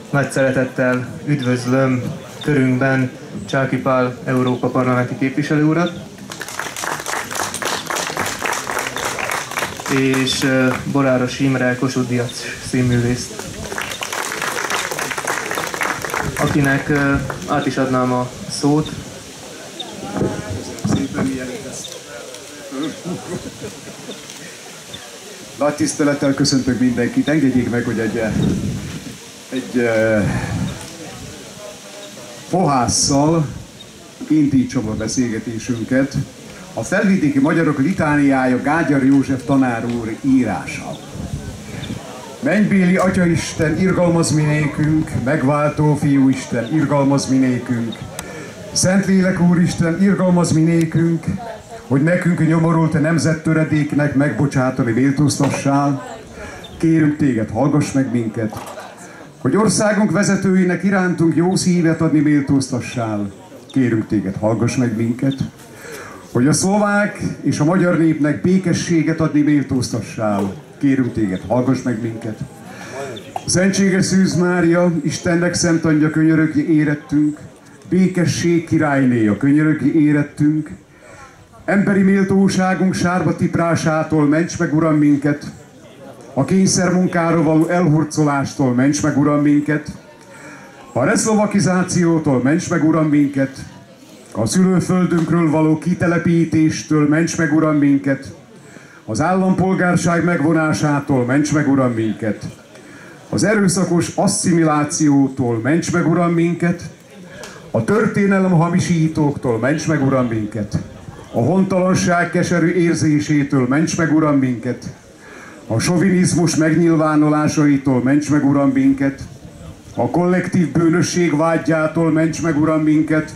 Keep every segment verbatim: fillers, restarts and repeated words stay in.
Nagy szeretettel üdvözlöm körünkben Csáky Pál Európa Parlamenti képviselő urat, és Boráros Imre Kossuth Díjas színművészt, akinek át is adnám a szót. Nagy tisztelettel köszöntök mindenkit. Engedjék meg, hogy egy, egy uh, fohásszal indítsam a beszélgetésünket. A felvidéki magyarok litániája Gágyár József tanár úr írása. Mennybéli Atyaisten, irgalmaz mi nékünk, megváltó Fiúisten, irgalmaz mi nékünk, Szentlélek Úristen, irgalmaz mi nékünk, hogy nekünk nyomorult nemzettöredéknek megbocsátani méltóztassál. Kérünk téged, hallgass meg minket, hogy országunk vezetőinek irántunk jó szívet adni méltóztassál. Kérünk téged, hallgass meg minket, hogy a szlovák és a magyar népnek békességet adni méltóztassál. Kérünk téged, hallgass meg minket. Szentséges Szűz Mária, Istennek szent anyja, könyörögj érettünk, békesség királynéja, könyörögj érettünk, emberi méltóságunk sárba tiprásától ments meg, Uram, minket, a kényszermunkára való elhurcolástól ments meg, Uram, minket, a reszlovakizációtól ments meg, Uram, minket, a szülőföldünkről való kitelepítéstől ments meg, Uram, minket, az állampolgárság megvonásától ments meg, Uram, minket, az erőszakos asszimilációtól ments meg, Uram, minket, a történelem hamisítóktól ments meg, Uram, minket, a hontalanság keserű érzésétől ments meg, Uram, minket, a sovinizmus megnyilvánulásaitól ments meg, Uram, minket, a kollektív bűnösség vágyától ments meg, Uram, minket,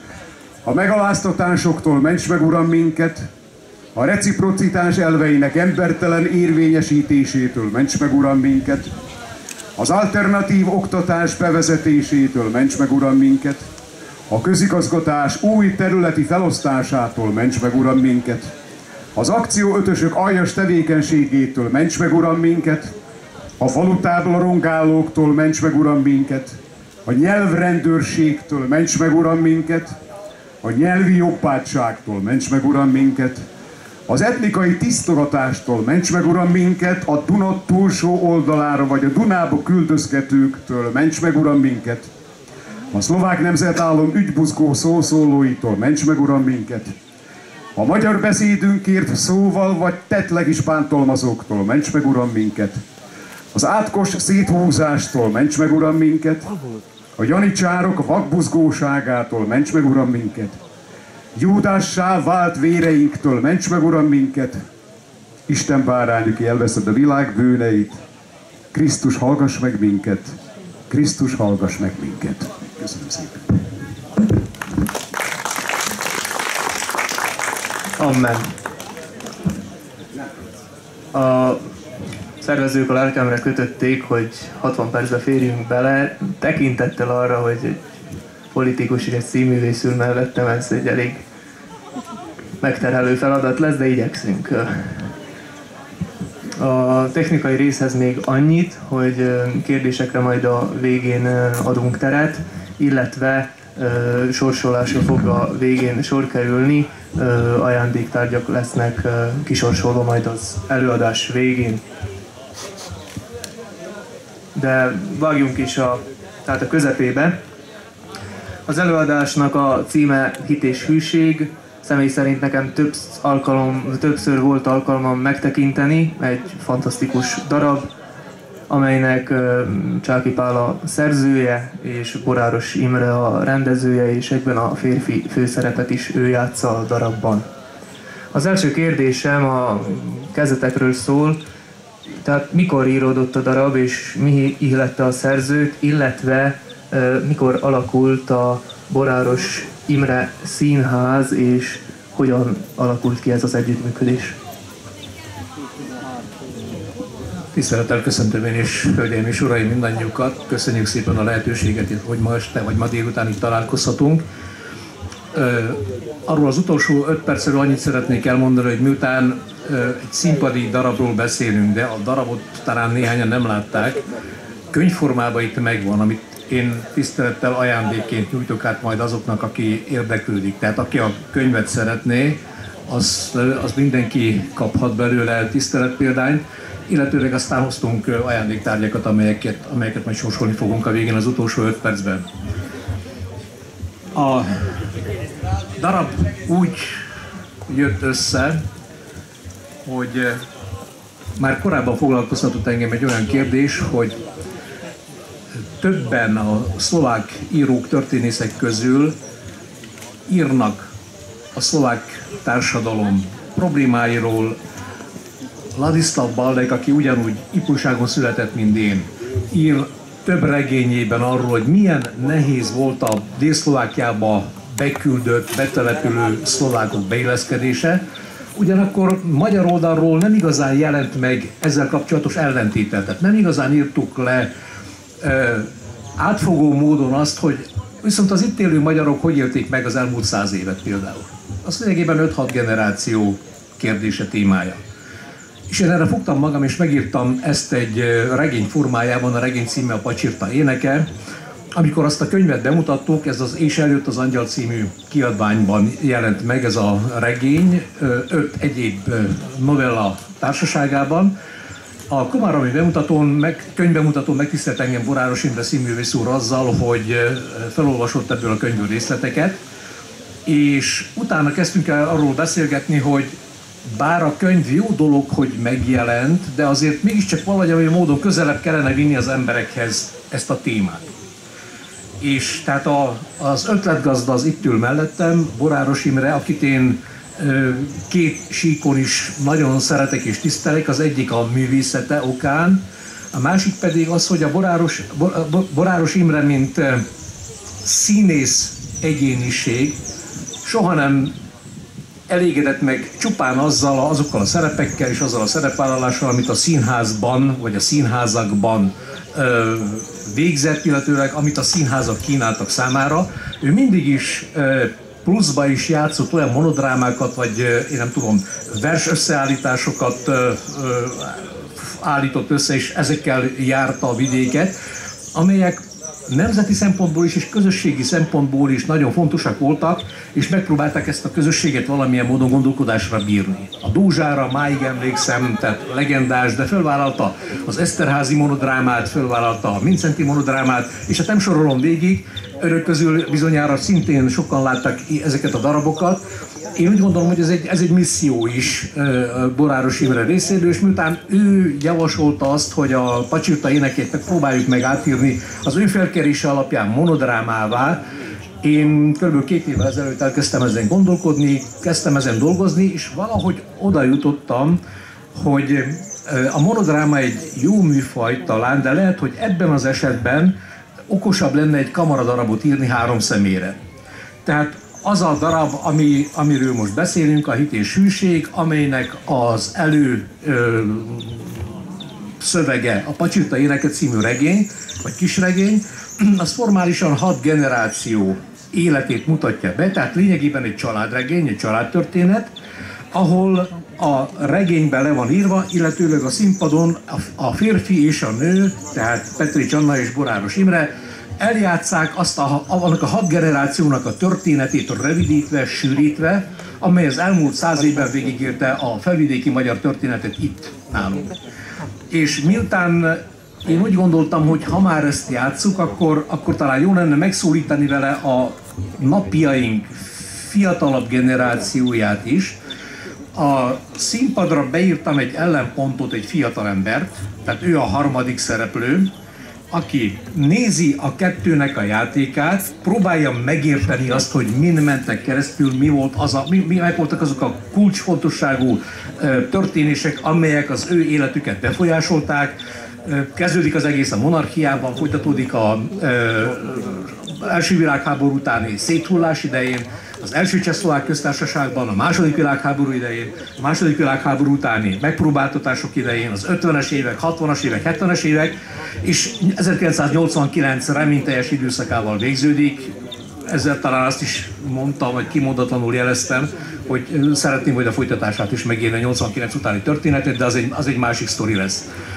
a megaláztatásoktól ments meg, Uram, minket, a reciprocitás elveinek embertelen érvényesítésétől ments meg, Uram, minket, az alternatív oktatás bevezetésétől ments meg, Uram, minket, a közigazgatás új területi felosztásától ments meg, Uram, minket, az akcióötösök aljas tevékenységétől ments meg, Uram, minket, a falutábla rongálóktól ments meg, Uram, minket, a nyelvrendőrségtől ments meg, Uram, minket, a nyelvi jobbátságtól ments meg, Uram, minket, az etnikai tisztogatástól ments meg, Uram, minket, a Duna túlsó oldalára vagy a Dunába küldözgetőktől ments meg, Uram, minket, a szlovák nemzetállam ügybuzgó szószólóitól ments meg, Uram, minket, a magyar beszédünkért szóval vagy tettleg is bántalmazóktól ments meg, Uram, minket, az átkos széthúzástól ments meg, Uram, minket, a janicsárok vakbuzgóságától ments meg, Uram, minket, Júdássá vált véreinktől ments meg, Uram, minket, Isten bárány, aki elveszed a világ bűneit, Krisztus, hallgass meg minket, Krisztus, hallgass meg minket. Köszönöm szépen. Amen. A szervezők a lelkemre kötötték, hogy hatvan percbe férjünk bele, tekintettel arra, hogy egy politikus és egy színművész ül mellettem, ez egy elég megterhelő feladat lesz, de igyekszünk. A technikai részhez még annyit, hogy kérdésekre majd a végén adunk teret, illetve sorsolásra fog a végén sor kerülni, ajándéktárgyak lesznek kisorsolva majd az előadás végén. De vágjunk is a, tehát a közepébe. Az előadásnak a címe Hit és hűség. Személy szerint nekem több alkalom, többször volt alkalmam megtekinteni, egy fantasztikus darab, amelynek Csáky Pál a szerzője, és Boráros Imre a rendezője, és egyben a férfi főszerepet is ő játsza a darabban. Az első kérdésem a kezdetekről szól, tehát mikor íródott a darab, és mi ihlette a szerzőt, illetve mikor alakult a Boráros Imre Színház, és hogyan alakult ki ez az együttműködés? Tisztelettel köszöntöm én is, hölgyeim és uraim, mindannyiukat. Köszönjük szépen a lehetőséget, hogy ma este vagy ma délután itt találkozhatunk. Arról az utolsó öt percről annyit szeretnék elmondani, hogy miután egy színpadi darabról beszélünk, de a darabot talán néhányan nem látták, könyvformában itt megvan, amit én tisztelettel ajándékként nyújtok át majd azoknak, aki érdeklődik. Tehát aki a könyvet szeretné, az, az mindenki kaphat belőle tiszteletpéldányt, illetőleg aztán hoztunk ajándéktárgyakat, amelyeket, amelyeket majd sorsolni fogunk a végén az utolsó öt percben. A darab úgy jött össze, hogy már korábban foglalkoztatott engem egy olyan kérdés, hogy többen a szlovák írók, történészek közül írnak a szlovák társadalom problémáiról. Ladislav Baldek, aki ugyanúgy ifjúságon született, mint én, ír több regényében arról, hogy milyen nehéz volt a Dél-Szlovákiába beküldött, betelepülő szlovákok beilleszkedése. Ugyanakkor magyar oldalról nem igazán jelent meg ezzel kapcsolatos ellentétel. Tehát nem igazán írtuk le ö, átfogó módon azt, hogy viszont az itt élő magyarok hogy élték meg az elmúlt száz évet például. Az lényegében öt-hat generáció kérdése, témája. És én erre fogtam magam, és megírtam ezt egy regény formájában, a regény címe a Pacsirta éneke. Amikor azt a könyvet bemutattuk, ez az És eljött az angyal című kiadványban jelent meg ez a regény, öt egyéb novella társaságában. A Komáromi bemutatón, meg, könyvbemutatón megtisztelt engem Boráros Imre színművész úr azzal, hogy felolvasott ebből a könyvből részleteket, és utána kezdtünk el arról beszélgetni, hogy bár a könyv jó dolog, hogy megjelent, de azért mégiscsak valahogy módon közelebb kellene vinni az emberekhez ezt a témát. És tehát a, az ötletgazda az itt ül mellettem, Boráros Imre, akit én ö, két síkon is nagyon szeretek és tisztelek, az egyik a művészete okán, a másik pedig az, hogy a Boráros, Boráros Imre, mint ö, színész egyéniség soha nem elégedett meg csupán azzal, azokkal a szerepekkel és azzal a szerepvállalással, amit a színházban vagy a színházakban ö, végzett, illetőleg amit a színházak kínáltak számára. Ő mindig is ö, pluszba is játszott olyan monodrámákat, vagy ö, én nem tudom, vers összeállításokat ö, ö, állított össze, és ezekkel járta a vidéket, amelyek nemzeti szempontból is és közösségi szempontból is nagyon fontosak voltak, és megpróbálták ezt a közösséget valamilyen módon gondolkodásra bírni. A Dózsára máig emlékszem, tehát legendás, de fölvállalta az Eszterházi monodrámát, fölvállalta a Mincenti monodrámát, és hát nem sorolom végig, önök közül bizonyára szintén sokan látták ezeket a darabokat. Én úgy gondolom, hogy ez egy, ez egy misszió is Boráros Imre részéről, és miután ő javasolta azt, hogy a Pacsirta énekét próbáljuk meg átírni az ő felkerése alapján monodrámává, én kb. két évvel ezelőtt elkezdtem ezen gondolkodni, kezdtem ezen dolgozni, és valahogy oda jutottam, hogy a monodráma egy jó műfaj talán, de lehet, hogy ebben az esetben okosabb lenne egy kamaradarabot írni három személyre. Tehát az a darab, ami, amiről most beszélünk, a Hit és Hűség, amelynek az elő ö, szövege a Pacsirta éneke című regény, vagy kisregény, az formálisan hat generáció életét mutatja be, tehát lényegében egy családregény, egy családtörténet, ahol a regényben le van írva, illetőleg a színpadon a férfi és a nő, tehát Petrics Anna és Boráros Imre eljátsszák azt a, annak a hat generációnak a történetét rövidítve, sűrítve, amely az elmúlt száz évben végigérte a felvidéki magyar történetet itt nálunk. És miután én úgy gondoltam, hogy ha már ezt játsszuk, akkor, akkor talán jó lenne megszólítani vele a napjaink fiatalabb generációját is. A színpadra beírtam egy ellenpontot, egy fiatalembert, tehát ő a harmadik szereplő, aki nézi a kettőnek a játékát, próbálja megérteni azt, hogy min mentek keresztül, mi volt az a, mi, mi meg voltak azok a kulcsfontosságú uh, történések, amelyek az ő életüket befolyásolták. Uh, kezdődik az egész a monarchiában, folytatódik a uh, első világháború utáni széthullás idején, az első Csehszlovák köztársaságban, a második világháború idején, a második világháború utáni megpróbáltatások idején, az ötvenes évek, hatvanas évek, hetvenes évek, és ezerkilencszáznyolcvankilenc reményteljes időszakával végződik. Ezzel talán azt is mondtam, vagy kimondatlanul jeleztem, hogy szeretném, hogy a folytatását is megírni a nyolcvankilenc utáni történetet, de az egy, az egy másik sztori lesz.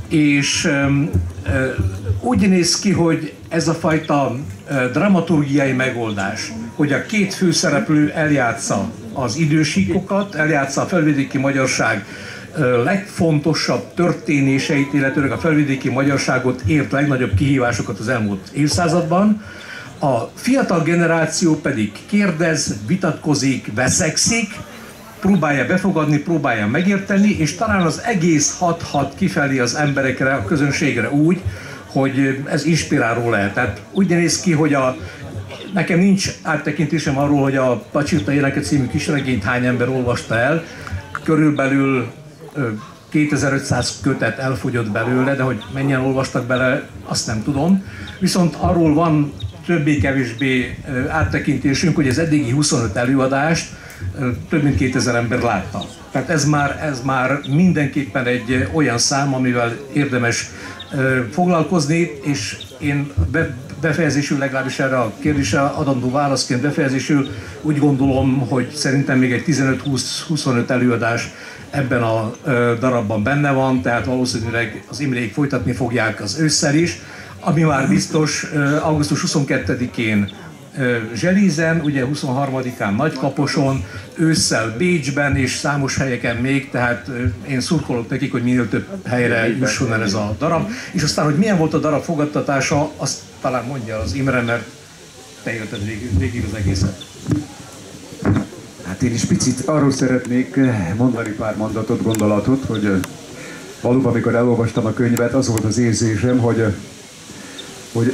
és úgy néz ki, hogy ez a fajta dramaturgiai megoldás, hogy a két főszereplő eljátsza az idősíkokat, eljátsza a felvidéki magyarság legfontosabb történéseit, illetőleg a felvidéki magyarságot ért legnagyobb kihívásokat az elmúlt évszázadban. A fiatal generáció pedig kérdez, vitatkozik, veszekszik, próbálja befogadni, próbálja megérteni, és talán az egész hat-hat kifelé az emberekre, a közönségre úgy, hogy ez inspiráló lehet. Tehát úgy néz ki, hogy a, nekem nincs áttekintésem arról, hogy a Pacsirta Éneke című kisregényt hány ember olvasta el. Körülbelül kétezer-ötszáz kötet elfogyott belőle, de hogy mennyien olvastak bele, azt nem tudom. Viszont arról van többé-kevésbé áttekintésünk, hogy az eddigi huszonöt előadást több mint kétezer ember látta. Tehát ez már, ez már mindenképpen egy olyan szám, amivel érdemes foglalkozni, és én befejezésül, legalábbis erre a kérdésre adandó válaszként befejezésül úgy gondolom, hogy szerintem még egy tizenöt-húsz-huszonöt előadás ebben a darabban benne van, tehát valószínűleg az Imrék folytatni fogják az ősszel is, ami már biztos augusztus huszonkettedikén Zselízen, ugye huszonharmadikán Nagykaposon, ősszel Bécsben és számos helyeken még, tehát én szurkolok nekik, hogy minél több helyre jusson el ez a darab. És aztán, hogy milyen volt a darab fogadtatása, azt talán mondja az Imre, mert te élted végig, végig az egészet. Hát én is picit arról szeretnék mondani pár mondatot, gondolatot, hogy valóban, amikor elolvastam a könyvet, az volt az érzésem, hogy, hogy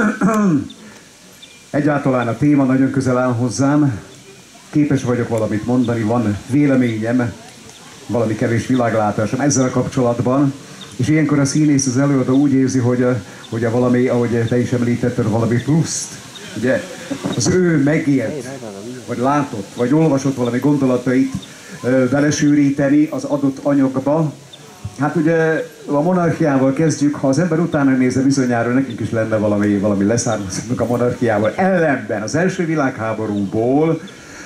egyáltalán a téma nagyon közel áll hozzám, képes vagyok valamit mondani, van véleményem, valami kevés világlátásom ezzel kapcsolatban, és ilyenkor a színész, az előadó úgy érzi, hogy, hogy a valami, ahogy te is említetted, valami pluszt, ugye, az ő megélt, vagy látott, vagy olvasott valami gondolatait belesűríteni az adott anyagba. Hát ugye a monarchiával kezdjük, ha az ember utána nézze, bizonyára nekünk is lenne valami, valami leszármazottunk a monarchiával. Ellenben az első világháborúból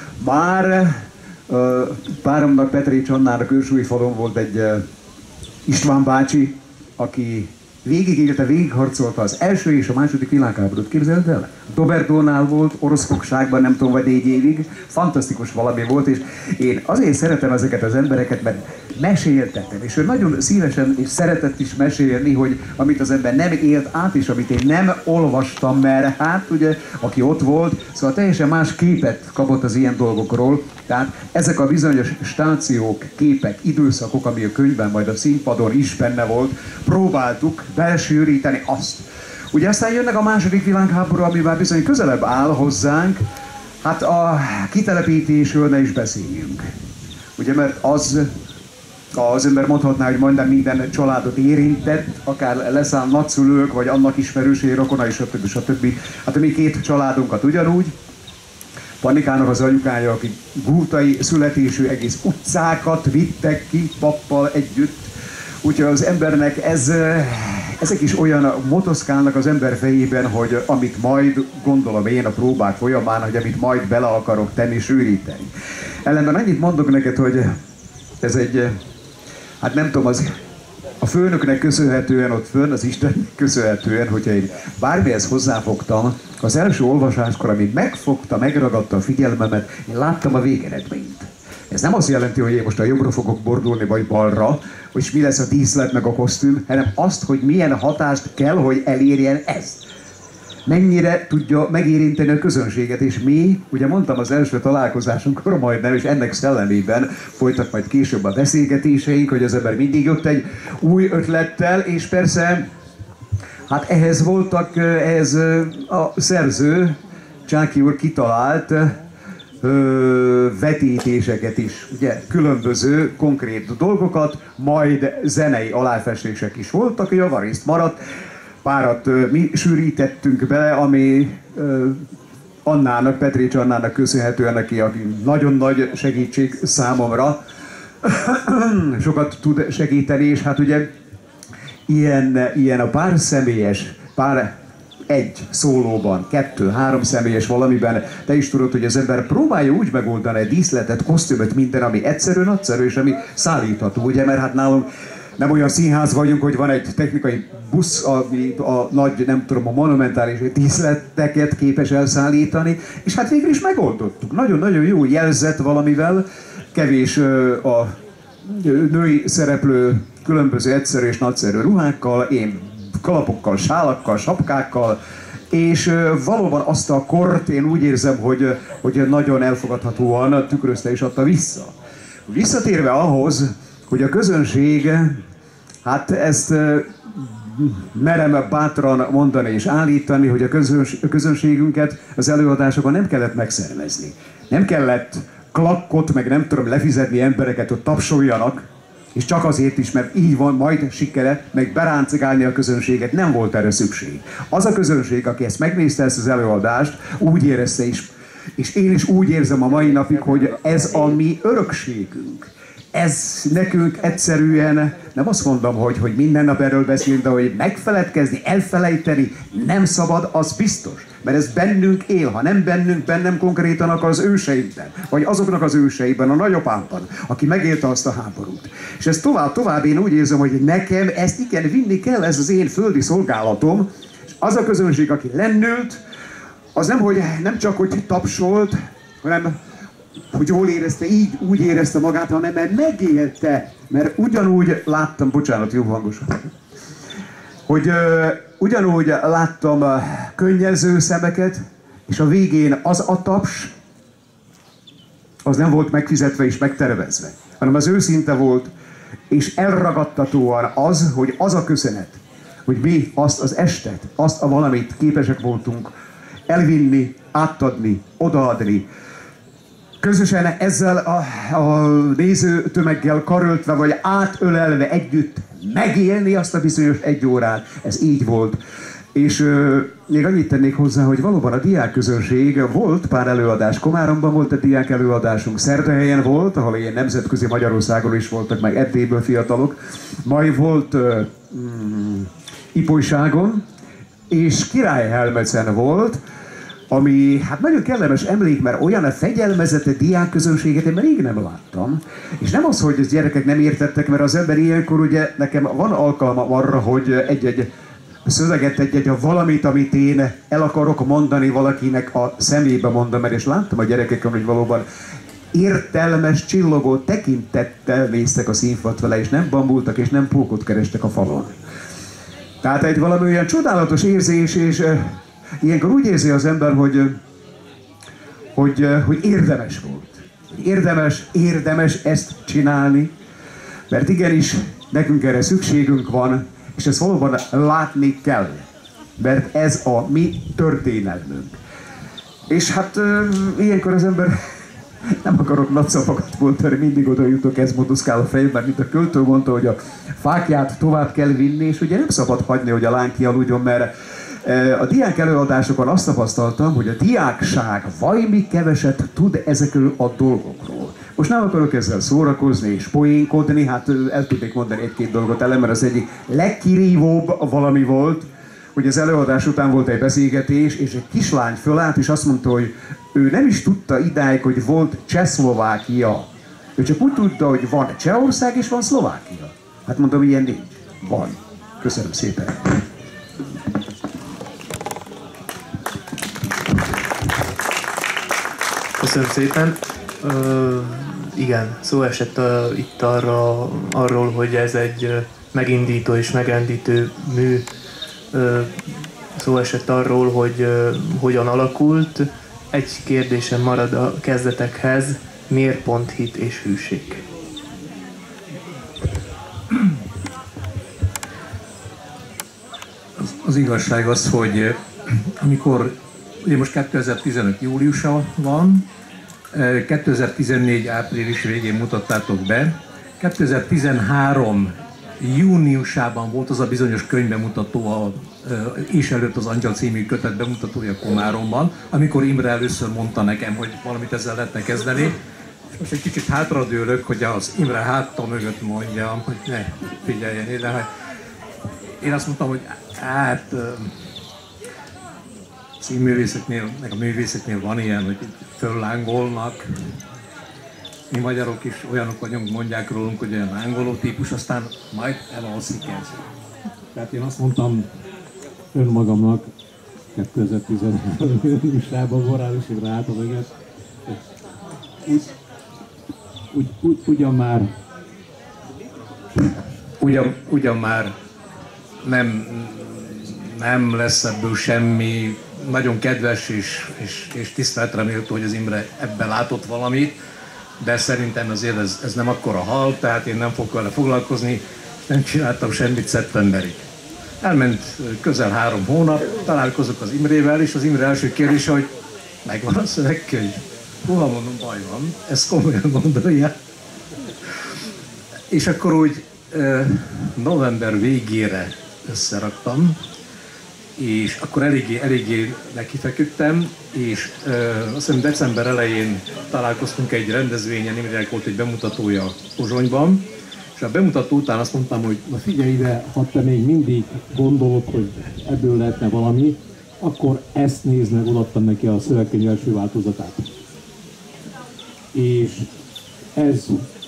már uh, páromnak, Petrécs Annának Őrsúlyfalon volt egy uh, István bácsi, aki végigélte, végigharcolta az első és a második világháborút. Képzeld el? Dobertónál volt, orosz fogságban, nem tudom, vagy négy évig. Fantasztikus valami volt, és én azért szeretem ezeket az embereket, mert meséltettem, és ő nagyon szívesen és szeretett is mesélni, hogy amit az ember nem élt át, és amit én nem olvastam, mert hát ugye, aki ott volt, szóval teljesen más képet kapott az ilyen dolgokról. Tehát ezek a bizonyos stációk, képek, időszakok, ami a könyvben, majd a színpadon is benne volt, próbáltuk belsűríteni azt. Ugye aztán jönnek a második világháború, ami már bizony közelebb áll hozzánk, hát a kitelepítésről ne is beszéljünk. Ugye, mert az, az ember mondhatná, hogy majdnem minden családot érintett, akár leszáll nagyszülők, vagy annak ismerősei, rokonai, stb. stb. Hát a mi két családunkat ugyanúgy. Panikának az anyukája, aki gútai születésű, egész utcákat vittek ki pappal együtt. Úgyhogy az embernek ez, ezek is olyan motoszkálnak az ember fejében, hogy amit majd, gondolom én a próbák folyamán, hogy amit majd bele akarok tenni, sűríteni. Ellenben annyit mondok neked, hogy ez egy, hát nem tudom, az a főnöknek köszönhetően ott fönn, az Istennek köszönhetően, hogyha én bármihez hozzáfogtam, az első olvasáskor, ami megfogta, megragadta a figyelmemet, én láttam a végeredményt. Ez nem azt jelenti, hogy én most a jobbra fogok bordulni, vagy balra, hogy mi lesz a díszlet meg a kosztüm, hanem azt, hogy milyen hatást kell, hogy elérjen ez. Mennyire tudja megérinteni a közönséget, és mi, ugye mondtam az első találkozásunkkor majdnem, és ennek szellemében folytak majd később a beszélgetéseink, hogy az ember mindig jött egy új ötlettel, és persze, hát ehhez voltak, ehhez a szerző, Csáky úr kitalált ö, vetítéseket is, ugye, különböző konkrét dolgokat, majd zenei aláfestések is voltak, javarészt maradt. Párat ö, mi sűrítettünk bele, ami ö, Annának, Petrécs Annának köszönhetően, neki, aki nagyon nagy segítség számomra, sokat tud segíteni, és hát ugye ilyen, ilyen a pár személyes, pár egy szólóban, kettő, három személyes valamiben, te is tudod, hogy az ember próbálja úgy megoldani egy díszletet, kosztümöt, minden, ami egyszerű, nagyszerű, és ami szállítható, ugye, mert hát nálunk nem olyan színház vagyunk, hogy van egy technikai busz, ami a nagy, nem tudom, a monumentális díszleteket képes elszállítani, és hát végül is megoldottuk. Nagyon-nagyon jó jelzett valamivel, kevés a női szereplő különböző egyszerű és nagyszerű ruhákkal, én kalapokkal, sálakkal, sapkákkal, és valóban azt a kort én úgy érzem, hogy, hogy nagyon elfogadhatóan tükrözte és adta vissza. Visszatérve ahhoz, hogy a közönség, hát ezt merem bátran mondani és állítani, hogy a, közöns, a közönségünket az előadásokon nem kellett megszervezni. Nem kellett klakkot, meg nem tudom lefizetni embereket, hogy tapsoljanak, és csak azért is, mert így van majd sikere, meg beráncigálni a közönséget, nem volt erre szükség. Az a közönség, aki ezt megnézte, ezt az előadást, úgy érezte is, és én is úgy érzem a mai napig, hogy ez a mi örökségünk. Ez nekünk egyszerűen, nem azt mondom, hogy, hogy minden nap erről beszélünk, de hogy megfeledkezni, elfelejteni nem szabad, az biztos. Mert ez bennünk él, ha nem bennünk, bennem konkrétan akkor az őseimben, vagy azoknak az őseiben, a nagyapámban, aki megélte azt a háborút. És ez tovább, tovább én úgy érzem, hogy nekem ezt igen vinni kell, ez az én földi szolgálatom, és az a közönség, aki lennült, az nem, hogy nem csak, hogy tapsolt, hanem hogy jól érezte, így úgy érezte magát, hanem mert megélte, mert ugyanúgy láttam, bocsánat, jó hangosan, hogy uh, ugyanúgy láttam uh, könnyező szemeket, és a végén az a taps, az nem volt megfizetve és megtervezve, hanem az őszinte volt, és elragadtatóan az, hogy az a köszönet, hogy mi azt az estet, azt a valamit képesek voltunk elvinni, átadni, odaadni, közösen ezzel a, a nézőtömeggel karöltve, vagy átölelve együtt megélni azt a bizonyos egy órát. Ez így volt. És euh, még annyit tennék hozzá, hogy valóban a diákközönség volt pár előadás. Komáromban volt a diák előadásunk, Szerdahelyen volt, ahol ilyen nemzetközi Magyarországon is voltak, meg Erdélyből fiatalok. Majd volt euh, mm, Ipolyságon, és Királyhelmecen volt, ami hát nagyon kellemes emlék, mert olyan a fegyelmezete diákközönséget én már rég nem láttam. És nem az, hogy az gyerekek nem értettek, mert az ember ilyenkor ugye nekem van alkalma arra, hogy egy-egy szöveget, egy-egy valamit, amit én el akarok mondani valakinek a szemébe mondom, mert és láttam a gyerekeken, hogy valóban értelmes, csillogó tekintettel néztek a színfat vele, és nem bambultak, és nem pókot kerestek a falon. Tehát egy valami olyan csodálatos érzés, és ilyenkor úgy érzi az ember, hogy, hogy, hogy érdemes volt. Érdemes, érdemes ezt csinálni, mert igenis nekünk erre szükségünk van, és ezt valóban látni kell, mert ez a mi történelmünk. És hát ilyenkor az ember, nem akarok nagy szavakat mondani, mindig oda jutok, ez motoszkál a fejemben, mint a költő mondta, hogy a fákját tovább kell vinni, és ugye nem szabad hagyni, hogy a lány kialudjon, mert a diák előadásokon azt tapasztaltam, hogy a diákság vajmi keveset tud ezekről a dolgokról. Most nem akarok ezzel szórakozni és poénkodni, hát el tudnék mondani egy-két dolgot elem, mert az egyik legkirívóbb valami volt, hogy az előadás után volt egy beszélgetés, és egy kislány fölállt, és azt mondta, hogy ő nem is tudta idáig, hogy volt Csehszlovákia. Ő csak úgy tudta, hogy van Csehország és van Szlovákia. Hát mondom, ilyen nincs. Van. Köszönöm szépen. Köszönöm szépen. Ö, igen, szó esett uh, itt arra, arról, hogy ez egy uh, megindító és megrendítő mű. Ö, szó esett arról, hogy uh, hogyan alakult. Egy kérdésem marad a kezdetekhez. Miért pont hit és hűség? Az, az igazság az, hogy amikor ugye most kétezer-tizenöt júliusa van, kétezer-tizennégy április végén mutattátok be, kétezer-tizenhárom júniusában volt az a bizonyos könyvbemutató, a, és előtt az Angyal című kötet bemutatója Komáromban, amikor Imre először mondta nekem, hogy valamit ezzel lehetne kezdeni. És most egy kicsit hátradőlök, hogy az Imre hátta mögött mondjam, hogy ne figyeljen ide. Hát én azt mondtam, hogy hát színművészeknél, meg a művészeknél van ilyen, hogy föllángolnak. mi magyarok is olyanok vagyunk, mondják rólunk, hogy olyan ángoló típus, aztán majd elalszik ez. Tehát én azt mondtam önmagamnak kétezer-tizenöt műsorában morális évre át a mögött. Úgy, úgy, úgy, ugyan már ugyan, ugyan már nem, nem lesz ebből semmi, nagyon kedves és, és, és tiszteletre méltó, hogy az Imre ebben látott valamit, de szerintem azért ez, ez nem akkora hal, tehát én nem fogok vele foglalkozni, nem csináltam semmit szeptemberig. Elment közel három hónap, találkozok az Imrével, és az Imre első kérdése, hogy megvan a szövegkönyv. Hova mondom, baj van, ezt komolyan gondolja. És akkor úgy november végére összeraktam, és akkor eléggé, eléggé nekifeküdtem, és azt hiszem december elején találkoztunk egy rendezvényen, Imrének volt egy bemutatója Pozsonyban, és a bemutató után azt mondtam, hogy na figyelj ide, ha te még mindig gondolod, hogy ebből lehetne valami, akkor ezt nézd meg, odaadtam neki a szövegkönyv első változatát. És ez...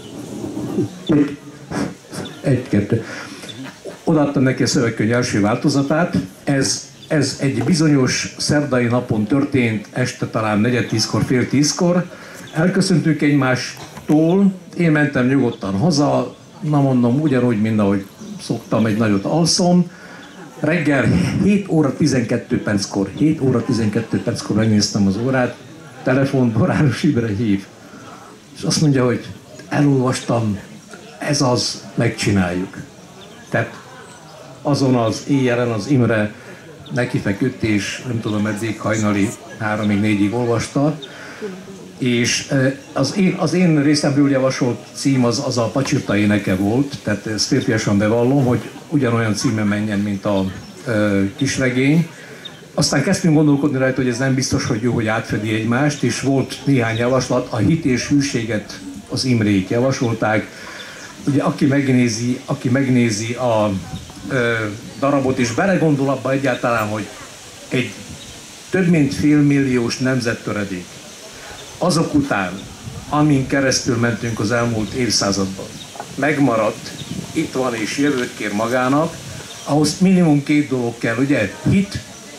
Egy-kettő. Odaadtam neki a szövegkönyv első változatát, ez, ez egy bizonyos szerdai napon történt, este talán negyed tízkor, fél tízkor. Elköszöntünk egymástól, én mentem nyugodtan haza, na mondom, ugyanúgy, mint ahogy szoktam, egy nagyot alszom. Reggel hét óra tizenkettő perckor, hét óra tizenkettő perckor megnéztem az órát, telefon Boráros Imre hív. És azt mondja, hogy elolvastam, ez az, megcsináljuk. Tehát azon az éjjelen az Imre nekifeküdt, és nem tudom, eddig hajnali háromig, négyig olvasta. És az én, az én részemről javasolt cím az, az a Pacsirta éneke volt, tehát ezt férfiasan bevallom, hogy ugyanolyan címe menjen, mint a ö, kisregény. Aztán kezdtünk gondolkodni rajta, hogy ez nem biztos, hogy jó, hogy átfedi egymást, és volt néhány javaslat, a hit és hűséget az Imrék javasolták. Ugye aki megnézi, aki megnézi a ö, darabot, és belegondol abba egyáltalán, hogy egy több mint félmilliós nemzettöredék, azok után, amin keresztül mentünk az elmúlt évszázadban, megmaradt, itt van és jövőt kér magának, ahhoz minimum két dolog kell, ugye? Hit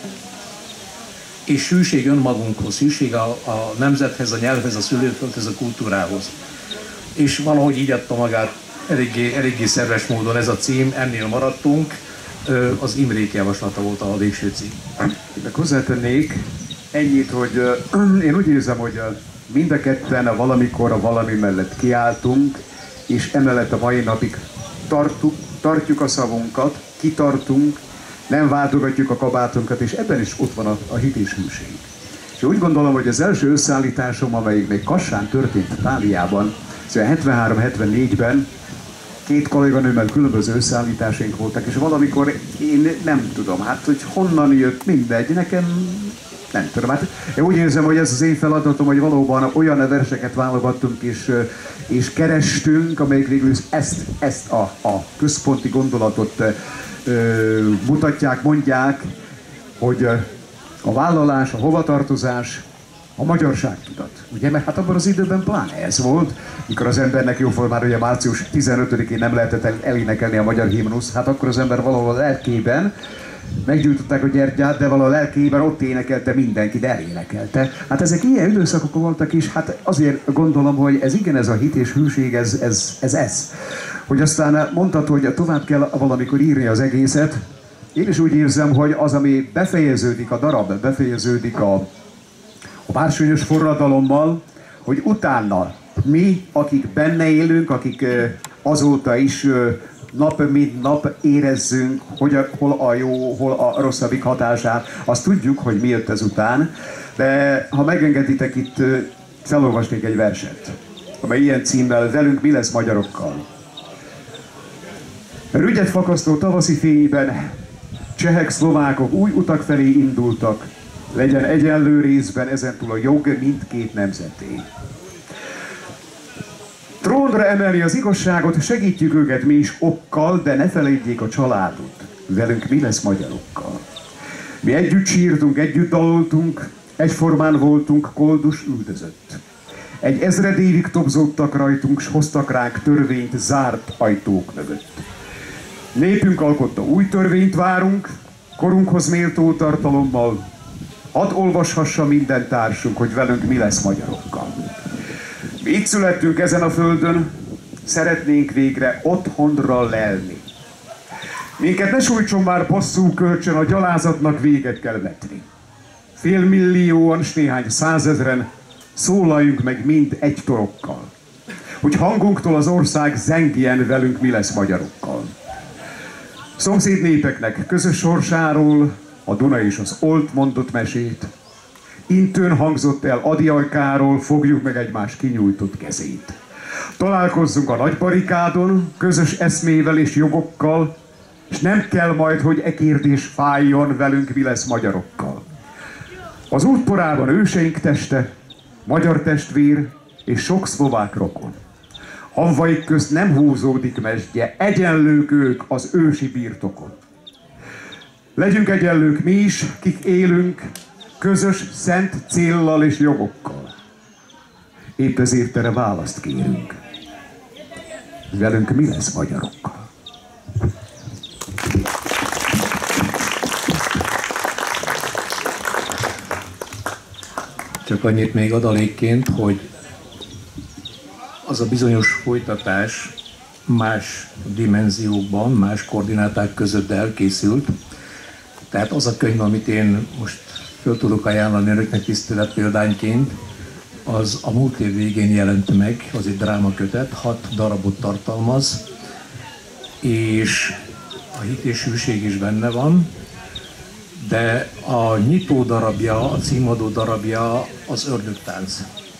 és hűség önmagunkhoz, hűség a, a nemzethez, a nyelvhez, a szülőföldhez, a kultúrához. És valahogy így adta magát eléggé, eléggé szerves módon ez a cím, ennél maradtunk, az Imrék javaslata volt a végső cím. Meg hozzátennék ennyit, hogy uh, én úgy érzem, hogy uh, mind a ketten valamikor a valami mellett kiálltunk, és emellett a mai napig tartuk, tartjuk a szavunkat, kitartunk, nem váltogatjuk a kabátunkat, és ebben is ott van a, a hit és hűség. És úgy gondolom, hogy az első összeállításom, amelyik még Kassán történt Táliában, szóval hetvenhárom hetvennégyben, két kolléganőmmel különböző összeállításaink voltak, és valamikor én nem tudom, hát hogy honnan jött, mindegy, nekem nem tudom. Hát én úgy érzem, hogy ez az én feladatom, hogy valóban olyan verseket válogattunk és, és kerestünk, amelyik végül ezt, ezt a, a központi gondolatot ö, mutatják, mondják, hogy a vállalás, a hovatartozás, a magyarságtudat. Ugye, mert hát abban az időben pláne ez volt, mikor az embernek jóformán ugye március tizenötödikén nem lehetett el, elénekelni a magyar himnusz, hát akkor az ember valahol a lelkében meggyújtották a gyertyát, de valahol a lelkében ott énekelte mindenki, de elénekelte. Hát ezek ilyen időszakok voltak is, hát azért gondolom, hogy ez igen, ez a hit és hűség, ez ez, ez, ez. Hogy aztán mondtad, hogy tovább kell valamikor írni az egészet. Én is úgy érzem, hogy az, ami befejeződik, a darab befejeződik a a bársonyos forradalommal, hogy utána mi, akik benne élünk, akik azóta is nap mint nap érezzünk, hogy a, hol a jó, hol a rosszabbik hatását, azt tudjuk, hogy mi jött ezután, de ha megengeditek, itt felolvasnék egy verset, amely ilyen címmel, velünk mi lesz magyarokkal. Rügyet fakasztó tavaszi fényben csehek, szlovákok új utak felé indultak, legyen egyenlő részben ezentúl a jog mindkét nemzeté. Trónra emeli az igazságot, segítjük őket mi is okkal, de ne felejtjék a családot. Velünk mi lesz magyarokkal? Mi együtt sírtunk, együtt daloltunk, egyformán voltunk, koldus üldözött. Egy ezred évig tobzódtak rajtunk, s hoztak ránk törvényt zárt ajtók mögött. Népünk alkotta új törvényt várunk, korunkhoz méltó tartalommal. Hadd olvashassa minden társunk, hogy velünk mi lesz magyarokkal. Mi itt születtünk ezen a földön, szeretnénk végre otthonra lelni. Minket ne sújtson már bosszú kölcsön, a gyalázatnak véget kell vetni. Félmillióan s néhány százezren szólaljunk meg mind egy torokkal, hogy hangunktól az ország zengjen velünk mi lesz magyarokkal. Szomszéd népeknek közös sorsáról a Duna és az Olt mondott mesét, intőn hangzott el Ady ajkáról, fogjuk meg egymás kinyújtott kezét. Találkozzunk a nagy barikádon, közös eszmével és jogokkal, és nem kell majd, hogy e kérdés fájjon velünk mi lesz magyarokkal. Az útporában őseink teste, magyar testvér és sok szlovák rokon. Hamvaik közt nem húzódik mesdje, egyenlők ők az ősi birtokon. Legyünk egyenlők mi is, kik élünk, közös szent céllal és jogokkal. Épp ezért erre választ kérünk. Velünk mi lesz magyarokkal? Csak annyit még adalékként, hogy az a bizonyos folytatás más dimenziókban, más koordináták között elkészült. Tehát az a könyv, amit én most föl tudok ajánlani önöknek tisztelet példányként, az a múlt év végén jelent meg, az egy drámakötet, hat darabot tartalmaz, és a hit és hűség is benne van, de a nyitó darabja, a címadó darabja az ördögtánc.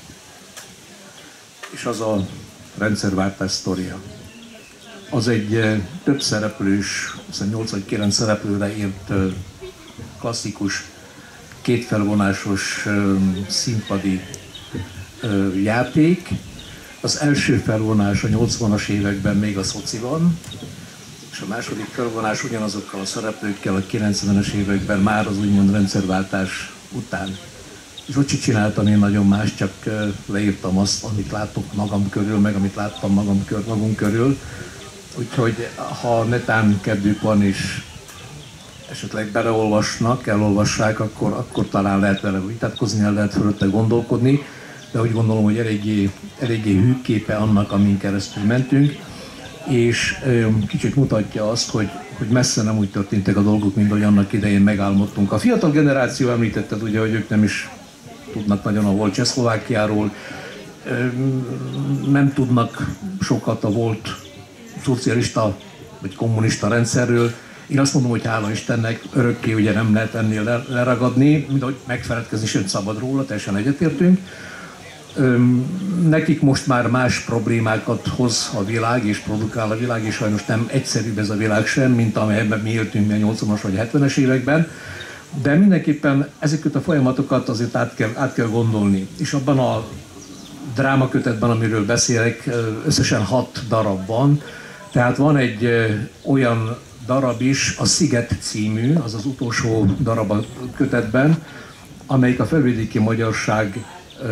És az a rendszerváltás sztoria. Az egy több szereplős, nyolc vagy kilenc szereplőre írt klasszikus, kétfelvonásos színpadi játék. Az első felvonás a nyolcvanas években még a szociban, és a második felvonás ugyanazokkal a szereplőkkel a kilencvenes években már az úgymond rendszerváltás után. És ott csináltam én nagyon más, csak leírtam azt, amit látok magam körül, meg amit láttam magam kör, magunk körül. Úgyhogy ha netán kedvük van és esetleg beleolvasnak, elolvassák, akkor, akkor talán lehet vele vitatkozni, el lehet fölötte gondolkodni, de úgy gondolom, hogy eléggé, eléggé hű képe annak, amin keresztül mentünk, és ö, kicsit mutatja azt, hogy, hogy messze nem úgy történtek a dolgok, mint ahogy annak idején megálmodtunk. A fiatal generáció említetted ugye, hogy ők nem is tudnak nagyon a volt Csehszlovákiáról, ö, nem tudnak sokat a volt szocialista vagy kommunista rendszerről. Én azt mondom, hogy hála Istennek örökké ugye nem lehet ennél leragadni, mint ahogy megfeledkezni sem szabad róla, teljesen egyetértünk. Öm, nekik most már más problémákat hoz a világ és produkál a világ, és sajnos nem egyszerűbb ez a világ sem, mint amelyben mi éltünk mi a nyolcvanas vagy hetvenes években, de mindenképpen ezeket a folyamatokat azért át kell, át kell gondolni. És abban a drámakötetben, amiről beszélek, összesen hat darab van, tehát van egy olyan darab is, a Sziget című, az az utolsó darab a kötetben, amelyik a felvidéki magyarság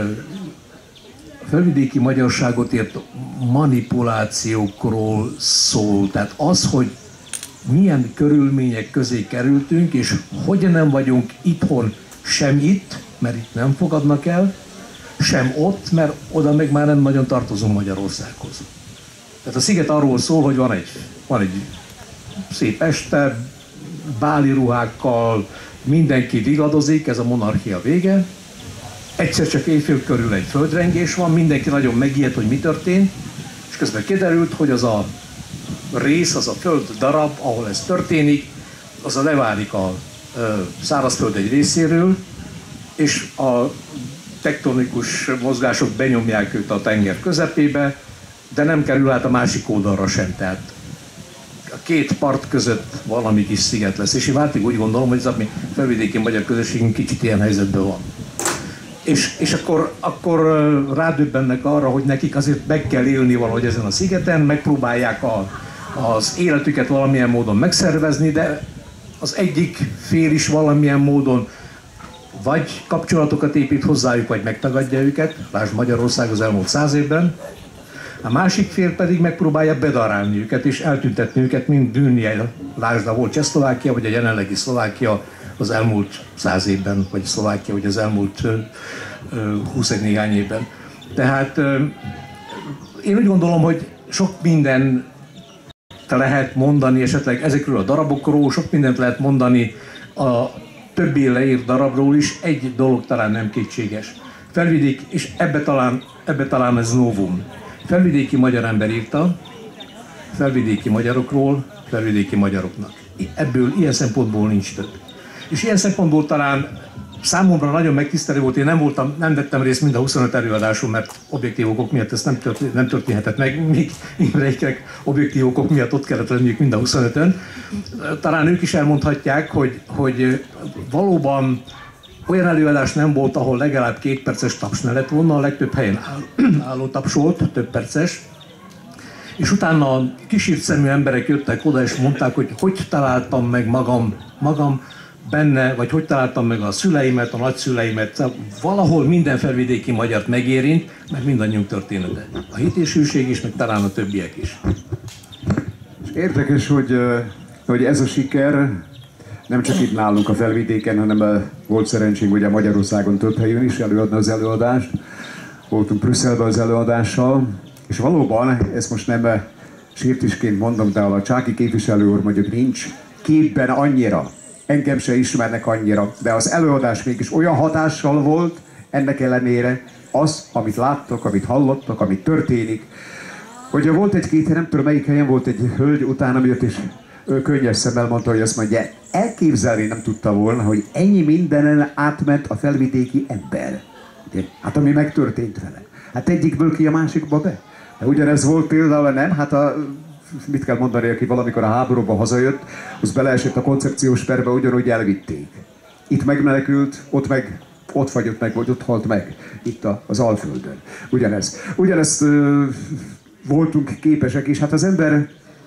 a felvidéki magyarságot ért manipulációkról szól. Tehát az, hogy milyen körülmények közé kerültünk, és hogy nem vagyunk itthon sem itt, mert itt nem fogadnak el, sem ott, mert oda meg már nem nagyon tartozunk Magyarországhoz. Tehát a Sziget arról szól, hogy van egy, van egy szép este, báli ruhákkal, mindenki vigadozik, ez a monarchia vége. Egyszer csak éjfél körül egy földrengés van, mindenki nagyon megijed, hogy mi történt, és közben kiderült, hogy az a rész, az a föld darab, ahol ez történik, az a leválik a ö, szárazföld egy részéről, és a tektonikus mozgások benyomják őt a tenger közepébe, de nem kerül át a másik oldalra sem, tehát a két part között valami kis sziget lesz, és én váltig úgy gondolom, hogy ez a mi felvidéki magyar közösségünk kicsit ilyen helyzetben van. És, és akkor, akkor rádöbbennek arra, hogy nekik azért meg kell élni valahogy ezen a szigeten, megpróbálják a, az életüket valamilyen módon megszervezni, de az egyik fél is valamilyen módon vagy kapcsolatokat épít hozzájuk, vagy megtagadja őket, lásd Magyarország az elmúlt száz évben. A másik fél pedig megpróbálja bedarálni őket és eltüntetni őket, mint bűnjel. Lásd a volt Csehszlovákia, vagy a jelenlegi Szlovákia az elmúlt száz évben, vagy Szlovákia, vagy az elmúlt húsz néhány évben. Tehát én úgy gondolom, hogy sok mindent lehet mondani esetleg ezekről a darabokról, sok mindent lehet mondani a többi leírt darabról is, egy dolog talán nem kétséges. Felvidék, és ebbe talán, ebbe talán ez novum. Felvidéki magyar ember írta, felvidéki magyarokról, felvidéki magyaroknak. Ebből ilyen szempontból nincs több. És ilyen szempontból talán számomra nagyon megtisztelő volt, én nem voltam, nem vettem részt mind a huszonöt előadáson, mert objektív okok miatt ez nem, történt, nem történhetett meg, míg Imreiknek objektív okok miatt ott kellett lenniük mind a huszonötön. Talán ők is elmondhatják, hogy, hogy valóban olyan előadás nem volt, ahol legalább két perces taps ne lett volna, a legtöbb helyen álló taps volt, több perces. És utána kisírt szemű emberek jöttek oda és mondták, hogy hogy találtam meg magam, magam benne, vagy hogy találtam meg a szüleimet, a nagyszüleimet, valahol minden felvidéki magyart megérint, meg mindannyiunk története. A hit és hűség is, meg talán a többiek is. És érdekes, hogy, hogy ez a siker nem csak itt nálunk a felvidéken, hanem volt szerencsénk ugye Magyarországon több helyön is előadni az előadást. Voltunk Brüsszelben az előadással, és valóban, ezt most nem sértésként mondom, de a csáki képviselő úr mondjuk nincs képben annyira, engem se ismernek annyira, de az előadás mégis olyan hatással volt, ennek ellenére az, amit láttok, amit hallottak, amit történik. Hogyha volt egy-két, nem tudom melyik helyen volt egy hölgy, utána jött és ő könnyes szemmel mondta, hogy azt mondja, elképzelni nem tudta volna, hogy ennyi mindenen átment a felvidéki ember. Hát ami megtörtént vele. Hát egyikből ki a másikba be. De ugyanez volt például, nem? Hát a, mit kell mondani, aki valamikor a háborúba hazajött, az beleesett a koncepciós perbe, ugyanúgy elvitték. Itt megmenekült, ott meg ott fagyott meg, vagy ott halt meg. Itt a, az Alföldön. Ugyanez. Ugyanezt uh, voltunk képesek, és hát az ember,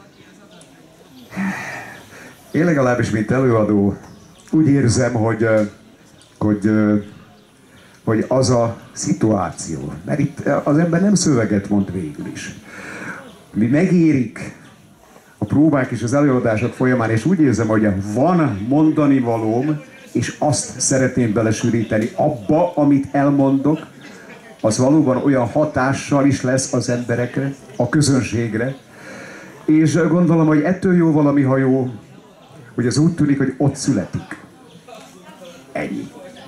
én legalábbis, mint előadó, úgy érzem, hogy, hogy, hogy az a szituáció, mert itt az ember nem szöveget mond végül is. Mi megérik a próbák és az előadások folyamán, és úgy érzem, hogy van mondani valóm, és azt szeretném belesűríteni abba, amit elmondok, az valóban olyan hatással is lesz az emberekre, a közönségre, és gondolom, hogy ettől jó valami, ha jó, hogy az úgy tűnik, hogy ott születik. Ennyi.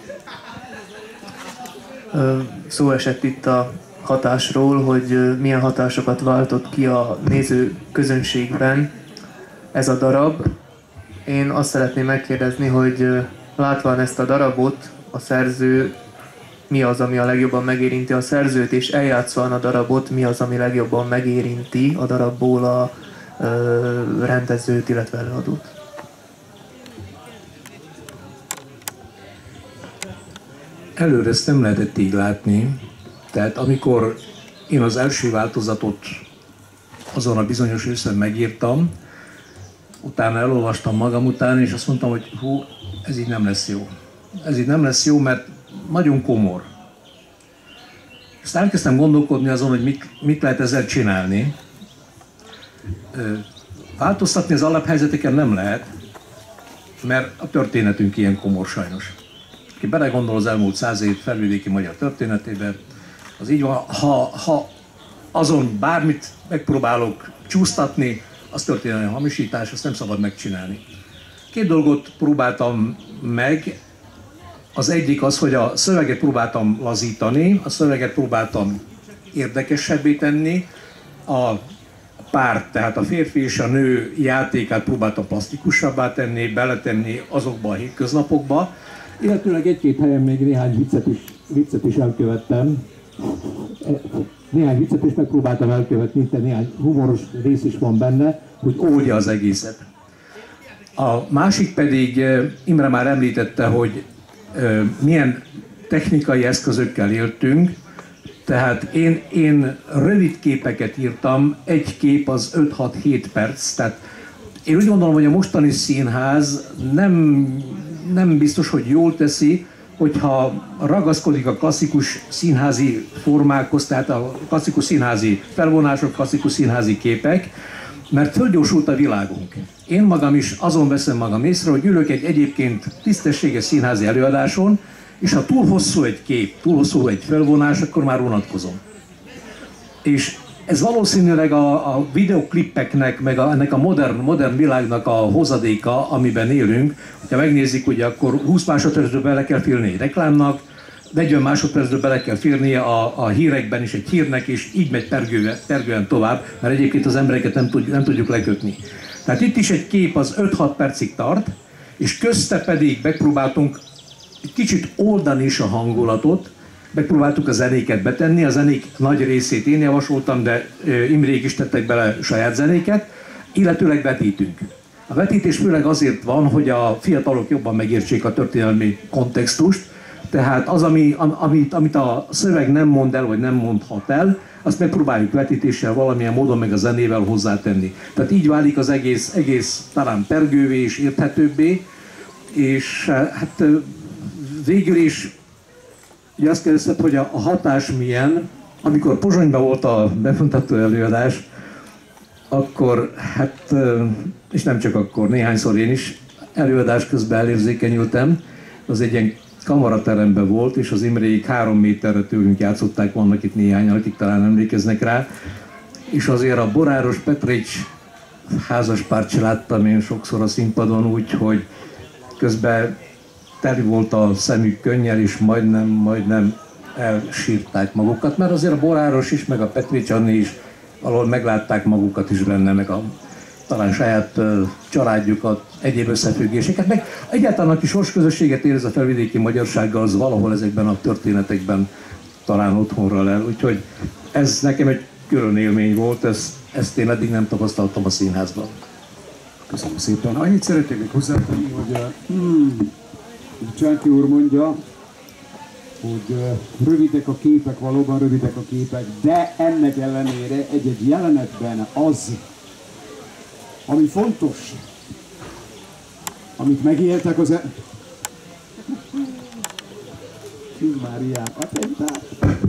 Szó esett itt a hatásról, hogy milyen hatásokat váltott ki a néző közönségben ez a darab. Én azt szeretném megkérdezni, hogy látván ezt a darabot, a szerző mi az, ami a legjobban megérinti a szerzőt, és eljátszván a darabot, mi az, ami legjobban megérinti a darabból a ö, rendezőt, illetve előadót. Előre ezt nem lehetett így látni, tehát amikor én az első változatot azon a bizonyos őszön megírtam, utána elolvastam magam után, és azt mondtam, hogy hú, ez így nem lesz jó. Ez így nem lesz jó, mert nagyon komor. Aztán elkezdtem gondolkodni azon, hogy mit, mit lehet ezzel csinálni. Változtatni az alaphelyzeteken nem lehet, mert a történetünk ilyen komor sajnos. Aki belegondol az elmúlt száz év felvidéki magyar történetébe, az így van, ha, ha azon bármit megpróbálok csúsztatni, az történelmi hamisítás, azt nem szabad megcsinálni. Két dolgot próbáltam meg. Az egyik az, hogy a szöveget próbáltam lazítani, a szöveget próbáltam érdekesebbé tenni, a párt, tehát a férfi és a nő játékát próbáltam plastikusabbá tenni, beletenni azokba a hétköznapokba. Illetőleg egy-két helyen még néhány viccet is, viccet is elkövettem. Néhány viccet is megpróbáltam elkövetni, de néhány humoros rész is van benne, hogy oldja az egészet. A másik pedig, Imre már említette, hogy milyen technikai eszközökkel éltünk, tehát én, én rövid képeket írtam, egy kép az öt-hat-hét perc, tehát én úgy gondolom, hogy a mostani színház nem, nem biztos, hogy jól teszi, hogyha ragaszkodik a klasszikus színházi formákhoz, tehát a klasszikus színházi felvonások, klasszikus színházi képek, mert fölgyorsult a világunk. Én magam is azon veszem magam észre, hogy ülök egy egyébként tisztességes színházi előadáson, és ha túl hosszú egy kép, túl hosszú egy felvonás, akkor már unatkozom. És ez valószínűleg a, a videoklippeknek, meg a, ennek a modern, modern világnak a hozadéka, amiben élünk. Ha megnézik, ugye akkor húsz másodpercből bele kell férni egy reklámnak, negyven másodpercből bele kell férnie a, a hírekben is egy hírnek, és így megy pergően, pergően tovább, mert egyébként az embereket nem, tud, nem tudjuk lekötni. Tehát itt is egy kép az öt-hat percig tart, és közte pedig megpróbáltunk egy kicsit oldani is a hangulatot, megpróbáltuk a zenéket betenni, a zenék nagy részét én javasoltam, de Imrék is tettek bele saját zenéket, illetőleg vetítünk. A vetítés főleg azért van, hogy a fiatalok jobban megértsék a történelmi kontextust, tehát az, ami, amit, amit a szöveg nem mond el, vagy nem mondhat el, azt megpróbáljuk vetítéssel valamilyen módon meg a zenével hozzátenni. Tehát így válik az egész, egész talán pergővé és érthetőbbé, és hát végül is ugye azt kérdezted, hogy a, a hatás milyen. Amikor Pozsonyban volt a bemutató előadás, akkor, hát, és nem csak akkor, néhányszor én is előadás közben elérzékenyültem. Az egy ilyen kamarateremben volt, és az Imréik három méterre tőlünk játszották, vannak itt néhányan, akik talán emlékeznek rá. És azért a Boráros Petrics házaspárt se láttam én sokszor a színpadon úgy, hogy közben teli volt a szemük könnyel, és majdnem, majdnem elsírták magukat, mert azért a Boráros is, meg a Petrics Anni is valahol meglátták magukat is benne, meg a talán saját uh, családjukat, egyéb összefüggéseket, meg egyáltalán aki sorsközösséget érez a felvidéki magyarsággal, az valahol ezekben a történetekben talán otthonra lel. Úgyhogy ez nekem egy külön élmény volt, ezt, ezt én eddig nem tapasztaltam a színházban. Köszönöm szépen. Annyit szeretnék még hozzátenni, hogy hmm, Csáki úr mondja, hogy rövidek a képek, valóban rövidek a képek, de ennek ellenére egy-egy jelenetben az, ami fontos, amit megéltek az... E- Máriát, attentát.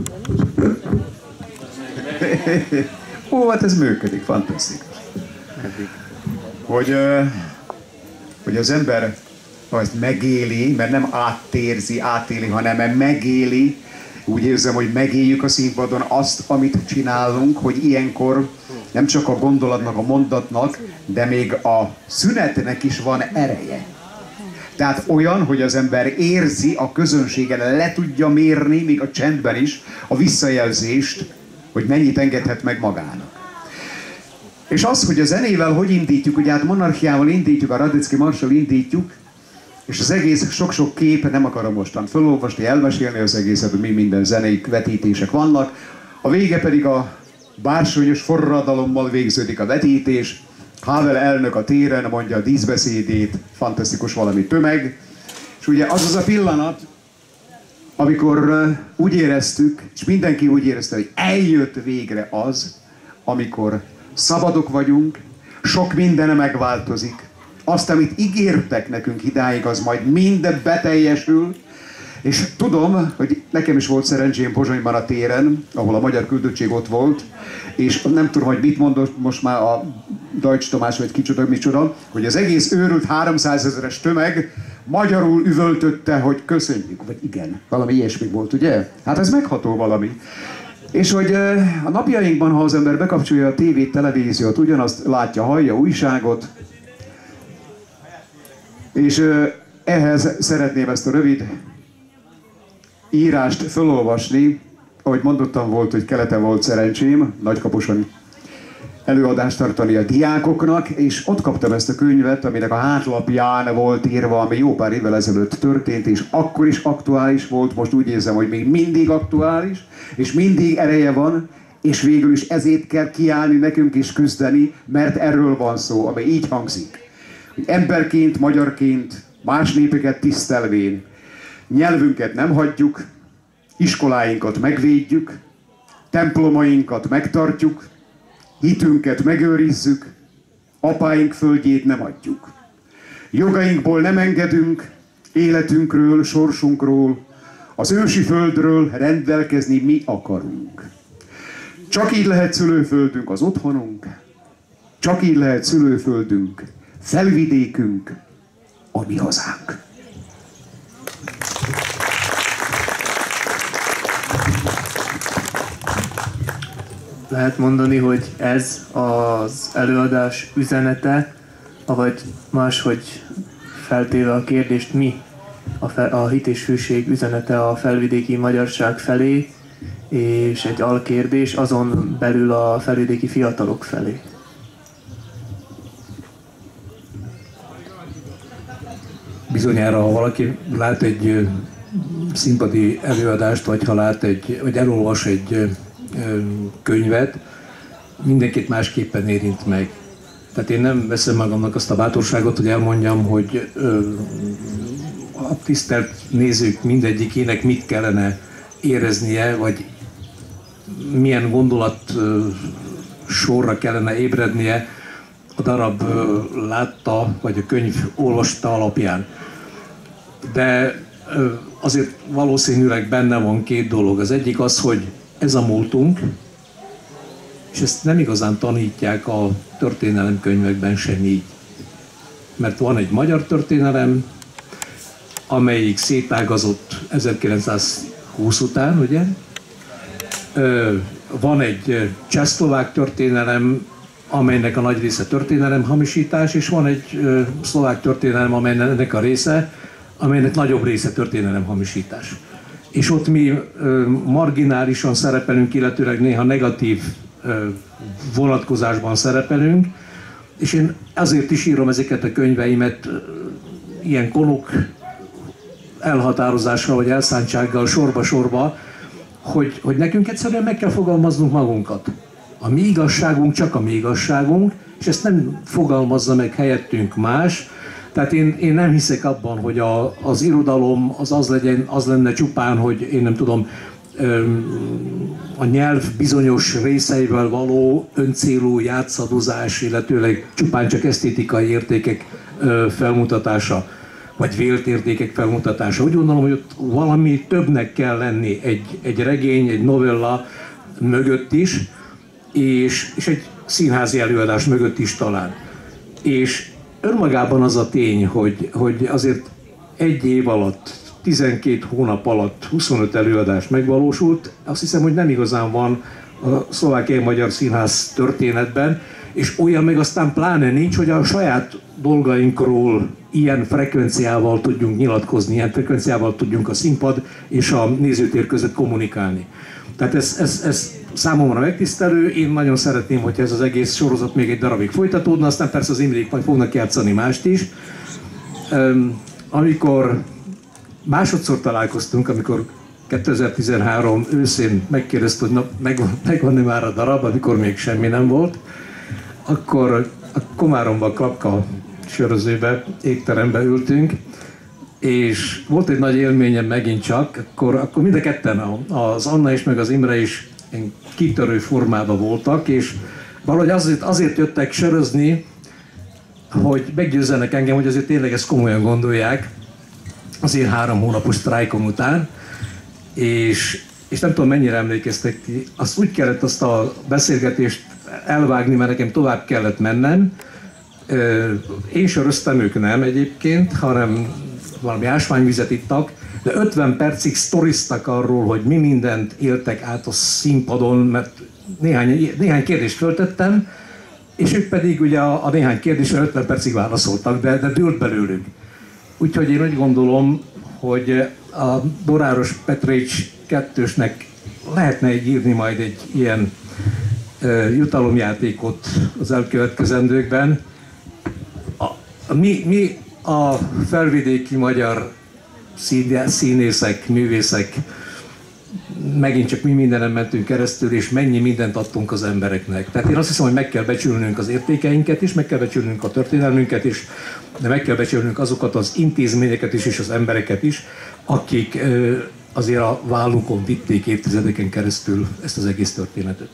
Ó, hát ez működik, fantasztikus. Hogy, hogy az ember azt megéli, mert nem áttérzi, átéli, hanem megéli. Úgy érzem, hogy megéljük a színpadon azt, amit csinálunk, hogy ilyenkor nem csak a gondolatnak, a mondatnak, de még a szünetnek is van ereje. Tehát olyan, hogy az ember érzi, a közönségen le tudja mérni, még a csendben is, a visszajelzést, hogy mennyit engedhet meg magának. És az, hogy a zenével hogy indítjuk, ugye hát Monarchiával indítjuk, a Radecki Marssal indítjuk, és az egész sok-sok kép, nem akarom mostan felolvasni, elmesélni az egészet, hogy mi minden zenei vetítések vannak. A vége pedig a bársonyos forradalommal végződik a vetítés. Havel elnök a téren mondja a díszbeszédét, fantasztikus valami tömeg. És ugye az az a pillanat, amikor úgy éreztük, és mindenki úgy érezte, hogy eljött végre az, amikor szabadok vagyunk, sok minden megváltozik. Azt, amit ígértek nekünk idáig, az majd mind beteljesül. És tudom, hogy nekem is volt szerencsém Pozsonyban a téren, ahol a magyar küldöttség ott volt, és nem tudom, hogy mit mondott most már a Deutsch Tamás, vagy kicsoda, micsoda, hogy az egész őrült háromszázezeres tömeg magyarul üvöltötte, hogy köszönjük, vagy igen, valami ilyesmi volt, ugye? Hát ez megható valami. És hogy a napjainkban, ha az ember bekapcsolja a tévét, televíziót, ugyanazt látja, hallja újságot, és ehhez szeretném ezt a rövid írást felolvasni. Ahogy mondottam, volt, hogy keleten volt szerencsém Nagykaposon előadást tartani a diákoknak, és ott kaptam ezt a könyvet, aminek a hátlapján volt írva, ami jó pár évvel ezelőtt történt, és akkor is aktuális volt, most úgy érzem, hogy még mindig aktuális, és mindig ereje van, és végül is ezért kell kiállni nekünk is küzdeni, mert erről van szó, ami így hangzik. Hogy emberként, magyarként, más népeket tisztelvén, nyelvünket nem hagyjuk, iskoláinkat megvédjük, templomainkat megtartjuk, hitünket megőrizzük, apáink földjét nem adjuk. Jogainkból nem engedünk, életünkről, sorsunkról, az ősi földről rendelkezni mi akarunk. Csak így lehet szülőföldünk az otthonunk, csak így lehet szülőföldünk, felvidékünk, a mi hazánk. Lehet mondani, hogy ez az előadás üzenete, avagy máshogy feltéve a kérdést, mi a, fel, a hit és hűség üzenete a felvidéki magyarság felé, és egy alkérdés azon belül a felvidéki fiatalok felé. Bizonyára, ha valaki lát egy színpadi előadást, vagy ha lát egy, vagy elolvas egy könyvet, mindenkit másképpen érint meg. Tehát én nem veszem magamnak azt a bátorságot, hogy elmondjam, hogy a tisztelt nézők mindegyikének mit kellene éreznie, vagy milyen gondolat sorra kellene ébrednie a darab látta, vagy a könyv olvasta alapján. De azért valószínűleg benne van két dolog. Az egyik az, hogy ez a múltunk, és ezt nem igazán tanítják a történelemkönyvekben sem így. Mert van egy magyar történelem, amelyik szétágazott ezerkilencszázhúsz után, ugye? Van egy csehszlovák történelem, amelynek a nagy része történelem hamisítás, és van egy szlovák történelem, amelynek a része, amelynek nagyobb része történelem hamisítás. És ott mi marginálisan szerepelünk, illetőleg néha negatív vonatkozásban szerepelünk, és én azért is írom ezeket a könyveimet ilyen konok elhatározással vagy elszántsággal sorba-sorba, hogy, hogy nekünk egyszerűen meg kell fogalmaznunk magunkat. A mi igazságunk csak a mi igazságunk, és ezt nem fogalmazza meg helyettünk más. Tehát én, én nem hiszek abban, hogy a, az irodalom az, az, legyen, az lenne csupán, hogy én nem tudom, a nyelv bizonyos részeivel való öncélú játszadozás, illetőleg csupán csak esztétikai értékek felmutatása, vagy vélt értékek felmutatása. Úgy gondolom, hogy ott valami többnek kell lenni egy, egy regény, egy novella mögött is, és, és egy színházi előadás mögött is talán. És önmagában az a tény, hogy, hogy azért egy év alatt, tizenkét hónap alatt huszonöt előadás megvalósult, azt hiszem, hogy nem igazán van a szlovákiai magyar színház történetben, és olyan meg aztán pláne nincs, hogy a saját dolgainkról ilyen frekvenciával tudjunk nyilatkozni, ilyen frekvenciával tudjunk a színpad és a nézőtér között kommunikálni. Tehát ez, ez, ez számomra megtisztelő, én nagyon szeretném, hogyha ez az egész sorozat még egy darabig folytatódna, aztán persze az Imrék majd fognak játszani mást is. Um, amikor másodszor találkoztunk, amikor kétezer-tizenhárom őszén megkérdezte, hogy na, megvan, megvan-e már a darab, amikor még semmi nem volt, akkor a Komáromban, Klapka sörözőbe, étterembe ültünk, és volt egy nagy élményem megint csak, akkor, akkor mind a ketten, az Anna is, meg az Imre is kitörő formában voltak, és valahogy azért, azért jöttek sörözni, hogy meggyőzzenek engem, hogy azért tényleg ezt komolyan gondolják, azért három hónapos sztrájkom után, és, és nem tudom, mennyire emlékeztek ki, azt úgy kellett azt a beszélgetést elvágni, mert nekem tovább kellett mennem. Én söröztem, ők nem egyébként, hanem valami ásványvizet ittak, de ötven percig sztoriztak arról, hogy mi mindent éltek át a színpadon, mert néhány, néhány kérdést föltettem, és ők pedig ugye a, a néhány kérdésre ötven percig válaszoltak, de, de dőlt belőlük. Úgyhogy én úgy gondolom, hogy a Boráros Petrics kettősnek lehetne egy írni majd egy ilyen uh, jutalomjátékot az elkövetkezendőkben. A, a, mi, mi a felvidéki magyar színészek, művészek, megint csak mi mindenen mentünk keresztül, és mennyi mindent adtunk az embereknek. Tehát én azt hiszem, hogy meg kell becsülnünk az értékeinket is, meg kell becsülnünk a történelmünket is, de meg kell becsülnünk azokat az intézményeket is, és az embereket is, akik azért a vállunkon vitték évtizedeken keresztül ezt az egész történetet.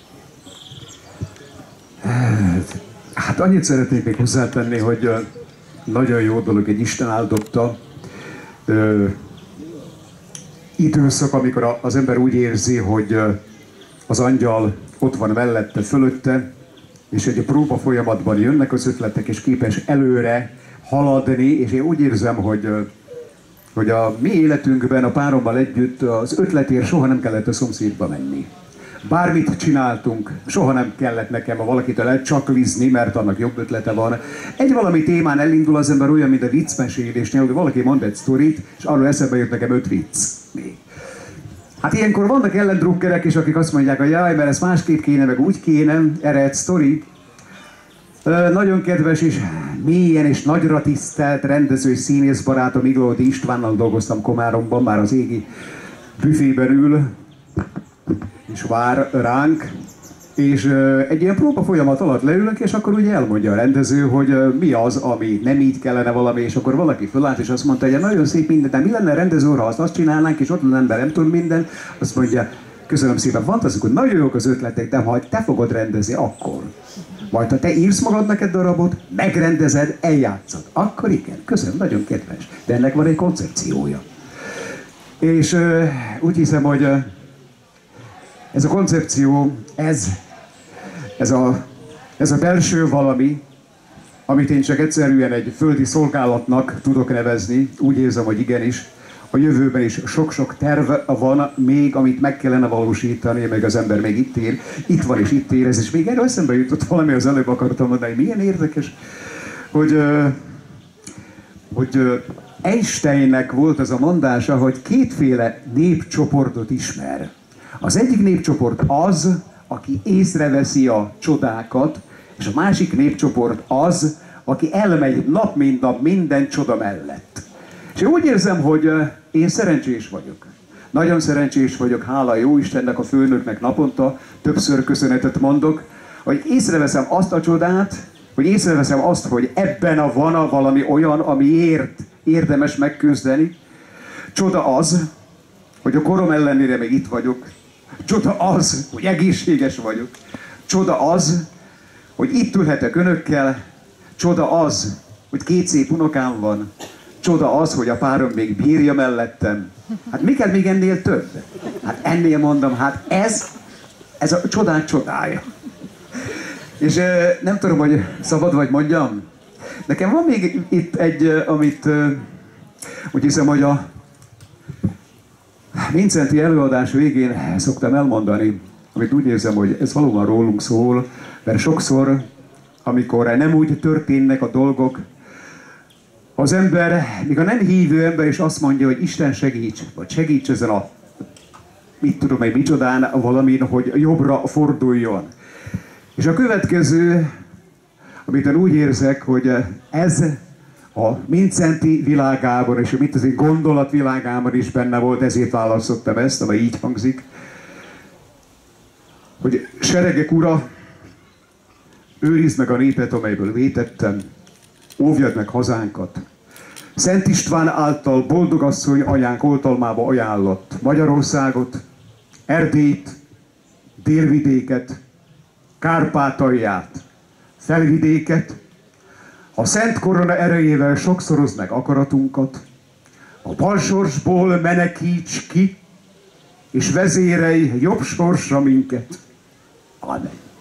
Hát annyit szeretnék még hozzátenni, hogy nagyon jó dolog, egy Isten áldotta, ö, időszak, amikor az ember úgy érzi, hogy az angyal ott van mellette, fölötte, és egy próba folyamatban jönnek az ötletek, és képes előre haladni, és én úgy érzem, hogy, hogy a mi életünkben a párommal együtt az ötletért soha nem kellett a szomszédba menni. Bármit csináltunk, soha nem kellett nekem a valakitől elcsaklizni, mert annak jobb ötlete van. Egy valami témán elindul az ember olyan, mint a viccmesélésnél, hogy valaki mond egy sztorit, és arról eszembe jött nekem öt vicc. Hát ilyenkor vannak ellendrukkerek is, akik azt mondják, hogy jaj, mert ez másképp kéne, meg úgy kéne, erre egy sztori. Nagyon kedves és mélyen és nagyra tisztelt rendező és színész barátom Iglódi Istvánnal dolgoztam Komáromban, már az égi büfében ül, és vár ránk, és egy ilyen próba folyamat alatt leülünk, és akkor ugye elmondja a rendező, hogy mi az, ami nem így kellene valami, és akkor valaki fölállt, és azt mondta, hogy nagyon szép minden, de mi lenne a rendező úr, ha azt, azt csinálnánk, és ott lenne ember, nem tudom minden, azt mondja, köszönöm szépen, fantasztikus, nagyon jók az ötletek, de ha te fogod rendezni, akkor. Majd ha te írsz magadnak egy darabot, megrendezed, eljátszod, akkor igen, köszönöm, nagyon kedves, de ennek van egy koncepciója. És uh, úgy hiszem, hogy uh, ez a koncepció, ez, ez, a, ez a belső valami, amit én csak egyszerűen egy földi szolgálatnak tudok nevezni, úgy érzem, hogy igenis, a jövőben is sok-sok terv van még, amit meg kellene valósítani, meg az ember még itt ér, itt van és itt érez, és még erről eszembe jutott valami, az előbb akartam mondani, milyen érdekes, hogy, hogy Einsteinnek volt az a mondása, hogy kétféle népcsoportot ismer. Az egyik népcsoport az, aki észreveszi a csodákat, és a másik népcsoport az, aki elmegy nap mint nap minden csoda mellett. És én úgy érzem, hogy én szerencsés vagyok. Nagyon szerencsés vagyok, hála jó Istennek, a főnöknek naponta többször köszönetet mondok, hogy észreveszem azt a csodát, hogy észreveszem azt, hogy ebben a van a valami olyan, amiért érdemes megküzdeni. Csoda az, hogy a korom ellenére még itt vagyok. Csoda az, hogy egészséges vagyok. Csoda az, hogy itt ülhetek önökkel. Csoda az, hogy két szép unokám van. Csoda az, hogy a párom még bírja mellettem. Hát mi kell még ennél több? Hát ennél mondom, hát ez, ez a csodák csodája. És nem tudom, hogy szabad vagy mondjam. Nekem van még itt egy, amit úgy hiszem, hogy a Vincenti előadás végén szoktam elmondani, amit úgy érzem, hogy ez valóban rólunk szól, mert sokszor, amikor nem úgy történnek a dolgok, az ember, még a nem hívő ember is azt mondja, hogy Isten segíts, vagy segíts ezen a, mit tudom én, micsodán valamin, hogy jobbra forduljon. És a következő, amit én úgy érzek, hogy ez a Vincenti világában, és mint az egy gondolat világában is benne volt, ezért választottam ezt, amely így hangzik, hogy seregek ura, őrizd meg a népet, amelyből vétettem, óvjad meg hazánkat. Szent István által boldogasszony anyánk oltalmába ajánlott Magyarországot, Erdélyt, Délvidéket, Kárpátalját, Felvidéket, a Szent Korona erejével sokszorozd meg akaratunkat, a balsorsból menekíts ki, és vezérelj jobb sorsra minket. Amen.